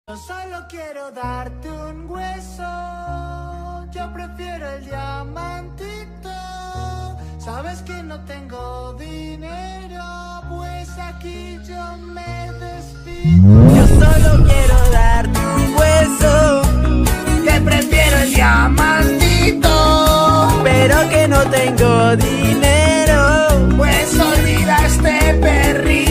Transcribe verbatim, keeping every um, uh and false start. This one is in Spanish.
Yo solo quiero darte un hueso, yo prefiero el diamantito. Sabes que no tengo dinero, pues aquí yo me despido. Yo solo quiero darte un hueso, que prefiero el diamantito, pero que no tengo dinero, Pues olvida este perrito.